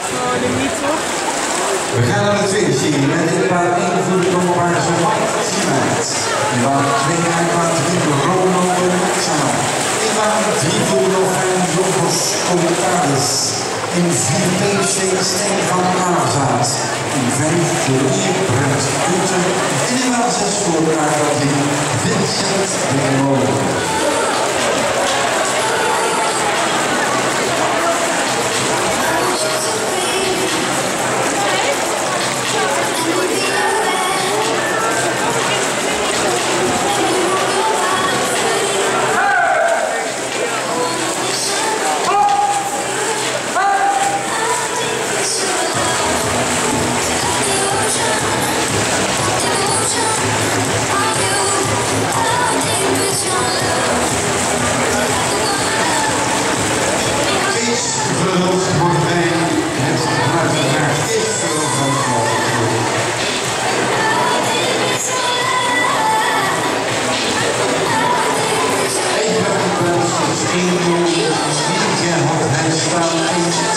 Oh, nu niet toch? We gaan naar de tweede serie met inderdaad ingevoerde dommelwaarden van Mike Tiemaert. In baan 2 en baan 3 Rono Maxa. In baan 3 voor Novijn Jogos Comitalis. In 4 PC Steen van Aarzaad. In 5 voor Ier Brent Kutten. En in baan 6 voor Aardalie Vincent de Molen. Hij staat